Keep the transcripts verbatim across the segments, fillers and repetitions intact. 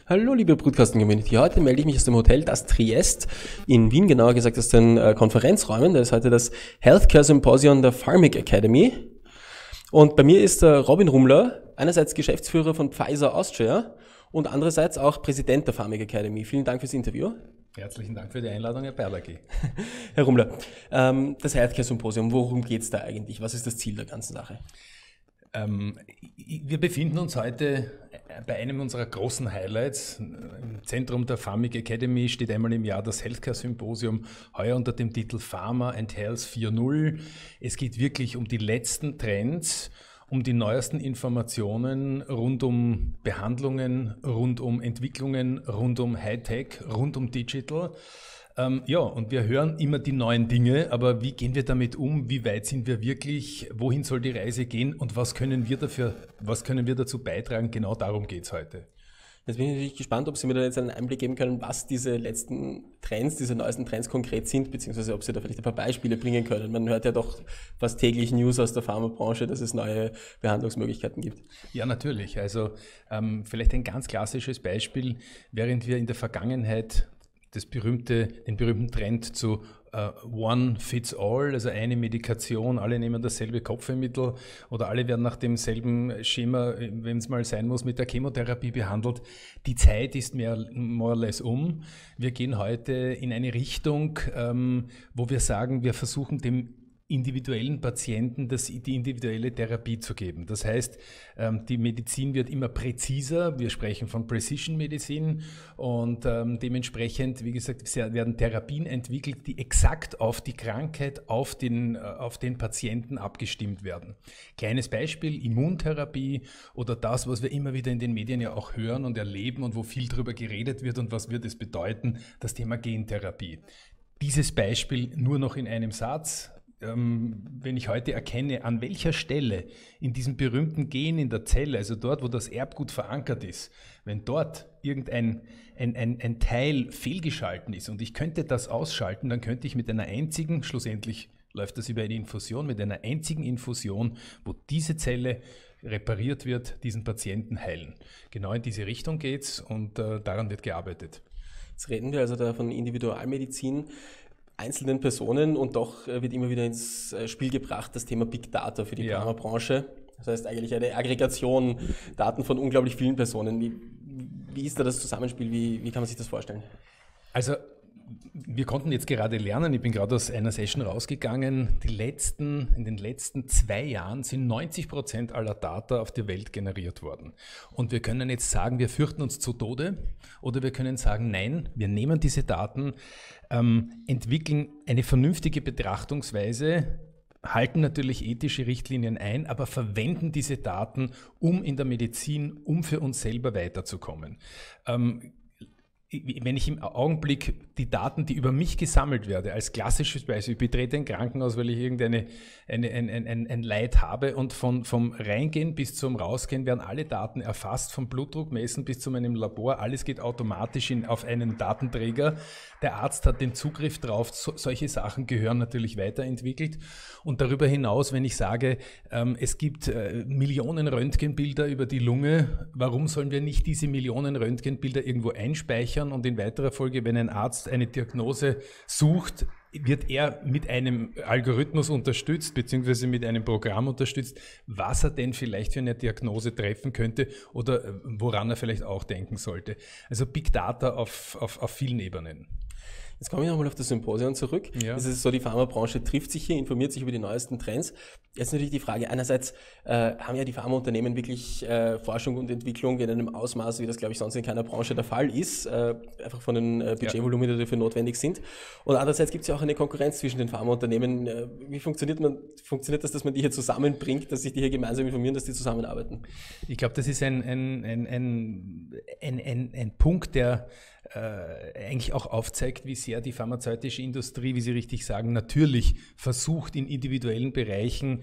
Hallo liebe Brutkasten-Community, heute melde ich mich aus dem Hotel Das Triest in Wien, genauer gesagt aus den äh, Konferenzräumen. Da ist heute das Healthcare Symposium der Pharmic Academy. Und bei mir ist der Robin Rumler, einerseits Geschäftsführer von Pfizer Austria und andererseits auch Präsident der Pharmic Academy. Vielen Dank fürs Interview. Herzlichen Dank für die Einladung, Herr Perlacki. Herr Rumler, ähm, das Healthcare Symposium, worum geht es da eigentlich? Was ist das Ziel der ganzen Sache? Ähm, wir befinden uns heute bei einem unserer großen Highlights. Im Zentrum der Pharmic Academy steht einmal im Jahr das Healthcare Symposium, heuer unter dem Titel Pharma and Health vier Punkt null. Es geht wirklich um die letzten Trends, um die neuesten Informationen rund um Behandlungen, rund um Entwicklungen, rund um Hightech, rund um Digital. Ähm, ja, und wir hören immer die neuen Dinge, aber wie gehen wir damit um? Wie weit sind wir wirklich? Wohin soll die Reise gehen? Und was können wir dafür, was können wir dazu beitragen? Genau darum geht es heute. Jetzt bin ich natürlich gespannt, ob Sie mir da jetzt einen Einblick geben können, was diese letzten Trends, diese neuesten Trends konkret sind, beziehungsweise ob Sie da vielleicht ein paar Beispiele bringen können. Man hört ja doch fast täglich News aus der Pharmabranche, dass es neue Behandlungsmöglichkeiten gibt. Ja, natürlich. Also ähm, vielleicht ein ganz klassisches Beispiel, während wir in der Vergangenheit das berühmte, den berühmten Trend zu uh, One Fits All, also eine Medikation, alle nehmen dasselbe Kopfwehmittel oder alle werden nach demselben Schema, wenn es mal sein muss, mit der Chemotherapie behandelt. Die Zeit ist mehr more or less um. Wir gehen heute in eine Richtung, ähm, wo wir sagen, wir versuchen dem individuellen Patienten das, die individuelle Therapie zu geben. Das heißt, die Medizin wird immer präziser. Wir sprechen von Precision Medicine und ähm, dementsprechend, wie gesagt, werden Therapien entwickelt, die exakt auf die Krankheit, auf den, auf den Patienten abgestimmt werden. Kleines Beispiel, Immuntherapie oder das, was wir immer wieder in den Medien ja auch hören und erleben und wo viel darüber geredet wird und was wird es bedeuten, das Thema Gentherapie. Dieses Beispiel nur noch in einem Satz. Wenn ich heute erkenne, an welcher Stelle in diesem berühmten Gen in der Zelle, also dort, wo das Erbgut verankert ist, wenn dort irgendein ein, ein, ein Teil fehlgeschalten ist und ich könnte das ausschalten, dann könnte ich mit einer einzigen, schlussendlich läuft das über eine Infusion, mit einer einzigen Infusion, wo diese Zelle repariert wird, diesen Patienten heilen. Genau in diese Richtung geht's und äh, daran wird gearbeitet. Jetzt reden wir also da von Individualmedizin, einzelnen Personen und doch wird immer wieder ins Spiel gebracht das Thema Big Data für die ja. Pharmabranche. Das heißt eigentlich eine Aggregation, Daten von unglaublich vielen Personen. Wie, wie ist da das Zusammenspiel? Wie, wie kann man sich das vorstellen? Also wir konnten jetzt gerade lernen, ich bin gerade aus einer Session rausgegangen, die letzten, in den letzten zwei Jahren sind neunzig Prozent aller Data auf der Welt generiert worden. Und wir können jetzt sagen, wir fürchten uns zu Tode oder wir können sagen, nein, wir nehmen diese Daten, ähm, entwickeln eine vernünftige Betrachtungsweise, halten natürlich ethische Richtlinien ein, aber verwenden diese Daten, um in der Medizin, um für uns selber weiterzukommen. Ähm, Wenn ich im Augenblick die Daten, die über mich gesammelt werden, als klassisches Beispiel, ich betrete ein Krankenhaus, weil ich irgendeine eine, ein, ein, ein Leid habe und von, vom Reingehen bis zum Rausgehen werden alle Daten erfasst, vom Blutdruck messen bis zu meinem Labor, alles geht automatisch in, auf einen Datenträger. Der Arzt hat den Zugriff drauf, so, solche Sachen gehören natürlich weiterentwickelt. Und darüber hinaus, wenn ich sage, ähm, es gibt äh, Millionen Röntgenbilder über die Lunge, warum sollen wir nicht diese Millionen Röntgenbilder irgendwo einspeichern? Und in weiterer Folge, wenn ein Arzt eine Diagnose sucht, wird er mit einem Algorithmus unterstützt, beziehungsweise mit einem Programm unterstützt, was er denn vielleicht für eine Diagnose treffen könnte oder woran er vielleicht auch denken sollte. Also Big Data auf, auf, auf vielen Ebenen. Jetzt komme ich nochmal auf das Symposium zurück. Ja. Es ist so, die Pharmabranche trifft sich hier, informiert sich über die neuesten Trends. Jetzt natürlich die Frage, einerseits äh, haben ja die Pharmaunternehmen wirklich äh, Forschung und Entwicklung in einem Ausmaß, wie das, glaube ich, sonst in keiner Branche der Fall ist, äh, einfach von den äh, Budgetvolumen, die dafür notwendig sind. Und andererseits gibt es ja auch eine Konkurrenz zwischen den Pharmaunternehmen. Äh, wie funktioniert man, funktioniert das, dass man die hier zusammenbringt, dass sich die hier gemeinsam informieren, dass die zusammenarbeiten? Ich glaube, das ist ein, ein, ein, ein, ein, ein, ein Punkt, der äh, eigentlich auch aufzeigt, wie sehr die pharmazeutische Industrie, wie Sie richtig sagen, natürlich versucht, in individuellen Bereichen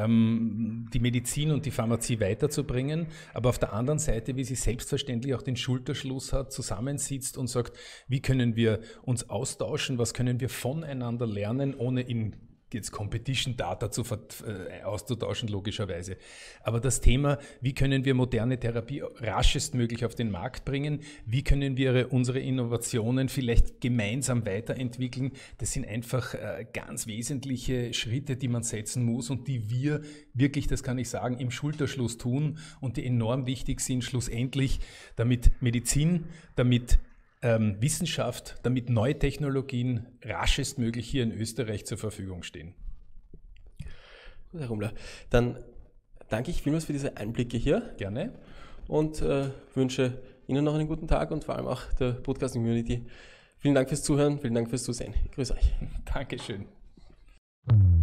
ähm, die Medizin und die Pharmazie weiterzubringen, aber auf der anderen Seite, wie sie selbstverständlich auch den Schulterschluss hat, zusammensitzt und sagt, wie können wir uns austauschen, was können wir voneinander lernen, ohne in jetzt Competition Data zu äh, auszutauschen, logischerweise. Aber das Thema, wie können wir moderne Therapie raschestmöglich auf den Markt bringen, wie können wir unsere Innovationen vielleicht gemeinsam weiterentwickeln, das sind einfach äh, ganz wesentliche Schritte, die man setzen muss und die wir wirklich, das kann ich sagen, im Schulterschluss tun und die enorm wichtig sind, schlussendlich, damit Medizin, damit Ähm, Wissenschaft, damit neue Technologien raschestmöglich hier in Österreich zur Verfügung stehen. Gut, Herr Rumler, dann danke ich vielmals für diese Einblicke hier. Gerne. Und äh, wünsche Ihnen noch einen guten Tag und vor allem auch der Podcasting-Community. Vielen Dank fürs Zuhören, vielen Dank fürs Zusehen. Ich grüße euch. Dankeschön.